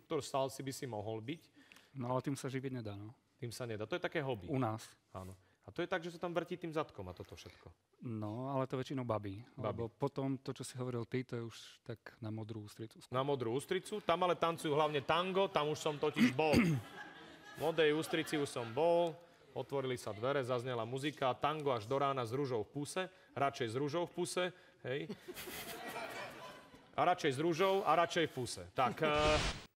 inštruktor salsy by si mohol byť. No ale tým sa živiť nedá, no. Tým sa nedá. To je také hobby. U nás. Áno. A to je tak, že sa tam vrtí tým zadkom a toto všetko. No, ale to väčšinou babí. Lebo potom to, čo si hovoril ty, to je už tak na modrú ústricu. Na modrú ústricu. Tam ale tancujú hlavne tango, tam už som totiž bol. V modrej ústrici už som bol. Otvorili sa dvere, zaznela muzika, tango až do rána s ružou v puse. Radšej s ružou v puse, hej. A radšej s ružou a radšej v puse. Tak...